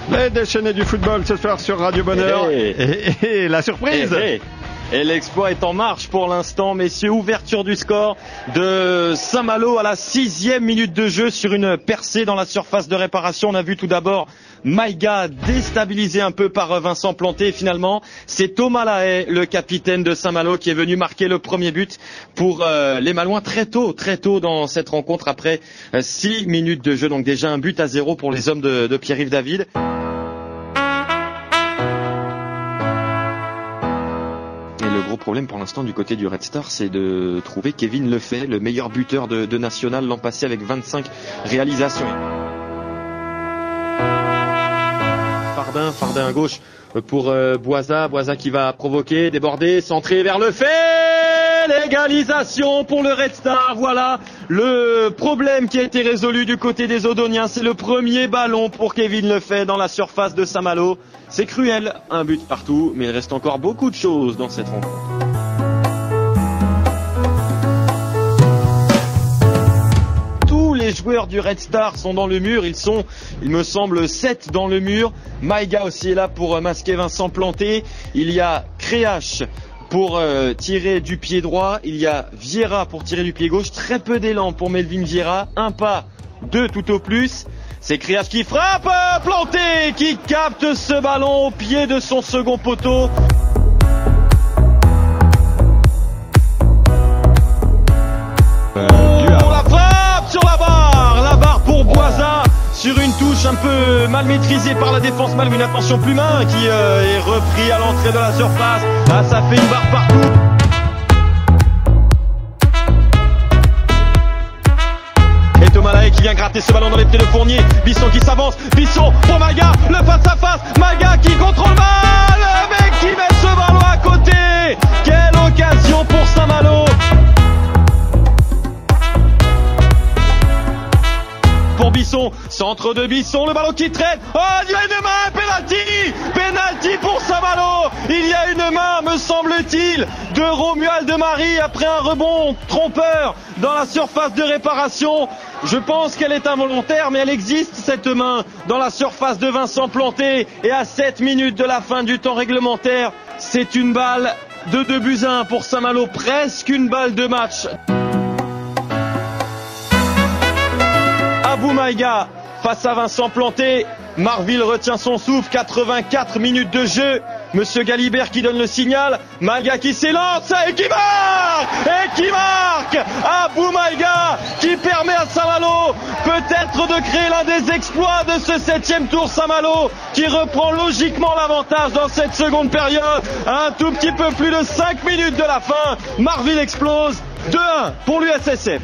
Les déchaînés du football ce soir sur Radio Bonheur. Et la surprise. Et l'exploit est en marche pour l'instant, messieurs. Ouverture du score de Saint-Malo à la 6e minute de jeu sur une percée dans la surface de réparation. On a vu tout d'abord Maïga déstabilisé un peu par Vincent Planté. Et finalement, c'est Thomas Lahaye, le capitaine de Saint-Malo, qui est venu marquer le premier but pour les Malouins très tôt dans cette rencontre après 6 minutes de jeu. Donc déjà un but à 0 pour les hommes de Pierre-Yves David. Le gros problème pour l'instant du côté du Red Star, c'est de trouver Kevin Lefebvre, le meilleur buteur de National l'an passé avec 25 réalisations. Fardin à gauche pour Boisa qui va provoquer, déborder, centrer vers Lefebvre, l'égalisation pour le Red Star. Voilà le problème qui a été résolu du côté des Odoniens. C'est le premier ballon pour Kevin Lefebvre dans la surface de Saint-Malo. C'est cruel, un but partout, mais il reste encore beaucoup de choses dans cette rencontre. Tous les joueurs du Red Star sont dans le mur, ils sont, il me semble, 7 dans le mur. Maïga aussi est là pour masquer Vincent Planté. Il y a Créache pour tirer du pied droit. Il y a Vieira pour tirer du pied gauche. Très peu d'élan pour Melvin Vieira. Un pas, 2 tout au plus. C'est Créache qui frappe, Planté qui capte ce ballon au pied de son second poteau. La frappe sur la barre pour Boisa sur une touche un peu mal maîtrisée par la défense malouine. Attention Plumin qui est repris à l'entrée de la surface. Là ça fait une barre partout. Thomas Lahaye qui vient gratter ce ballon dans les pieds de Fournier. Bisson qui s'avance. Bisson pour Maïga. Le face à face. Maïga qui contrôle mal. Le mec qui met ce ballon à côté. Quelle occasion pour Saint-Malo. Pour Bisson. Centre de Bisson. Le ballon qui traîne. Oh, il y a une main. Penalty pour Saint-Malo. Il y a une main, me semble-t-il, de Romuald de Marie après un rebond trompeur dans la surface de réparation. Je pense qu'elle est involontaire, mais elle existe, cette main, dans la surface de Vincent Planté. Et à 7 minutes de la fin du temps réglementaire, c'est une balle de 2-1 pour Saint-Malo, presque une balle de match. Abou Maïga face à Vincent Planté. Marville retient son souffle, 84 minutes de jeu. Monsieur Galibert qui donne le signal. Maïga qui s'élance et qui marque Abou Maïga qui permet à Saint-Malo peut-être de créer l'un des exploits de ce 7e tour. Saint-Malo qui reprend logiquement l'avantage dans cette seconde période. Un tout petit peu plus de 5 minutes de la fin. Marville explose. 2-1 pour l'USSF.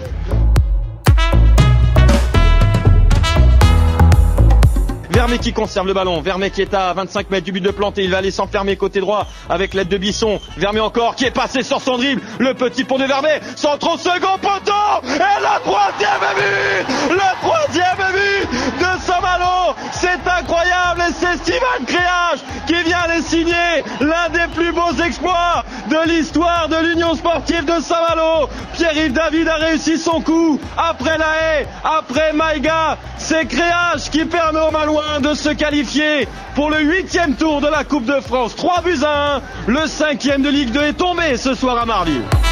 Vermet qui conserve le ballon. Vermet qui est à 25 mètres du but de Planté. Il va aller s'enfermer côté droit avec l'aide de Bisson. Vermet encore qui est passé sur son dribble. Le petit pont de Vermet. Centre au second poteau. Et le troisième but de Saint-Malo. C'est incroyable. Et c'est Steven Créache qui vient aller signer l'un des plus beaux exploits de l'histoire de l'Union sportive de Saint-Malo. Pierre-Yves David a réussi son coup. Après Lahaye, après Maïga, c'est Créache qui permet aux Malouins de se qualifier pour le 8e tour de la Coupe de France. 3-1. Le 5e de Ligue 2 est tombé ce soir à Marville.